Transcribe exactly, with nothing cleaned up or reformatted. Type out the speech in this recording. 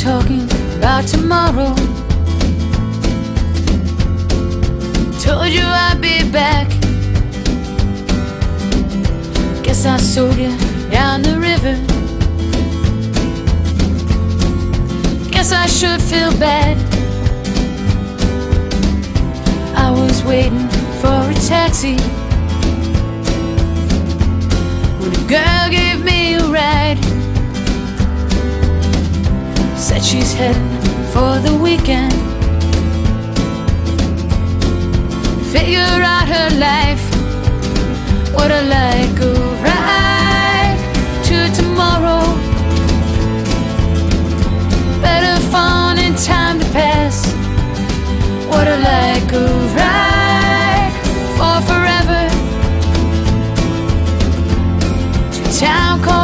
talking about tomorrow. Told you I'd be back. Guess I sold you down the river. Guess I should feel bad. I was waiting for a taxi when a girl gave me a ride. Said she's heading for the weekend, figure out her life. What I like a ride to tomorrow. Better fun and time to pass. What I like a ride for forever to a town called